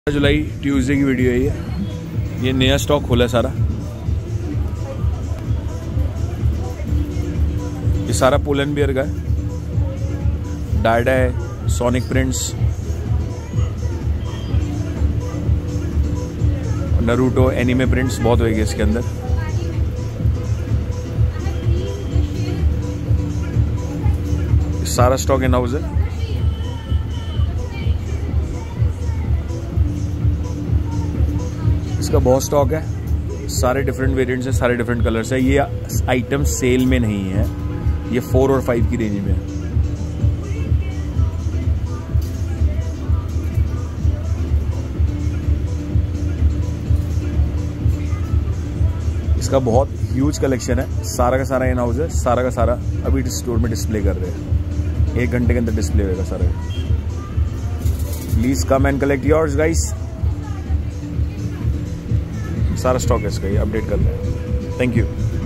जुलाई Tuesday की video है ये नया स्टॉक खोला है सारा। ये सारा पोलन बियर का है, डायडा है, Sonic prints, Naruto anime prints बहुत होएगी इसके अंदर। सारा स्टॉक इन हाउस है। इसका बहुत स्टॉक है, सारे डिफरेंट वेरिएंट्स हैं, सारे डिफरेंट कलर्स है। ये आइटम सेल में नहीं है, ये 4 और 5 की रेंज में है। इसका बहुत ह्यूज कलेक्शन है, सारा का सारा इन हाउस है, सारा का सारा अभी स्टोर में डिस्प्ले कर रहे हैं। 1 घंटे के अंदर डिस्प्ले होगा सारा। Please come and collect yours guys. सारा स्टॉक है इसका, ये अपडेट कर रहे हैं। Thank you.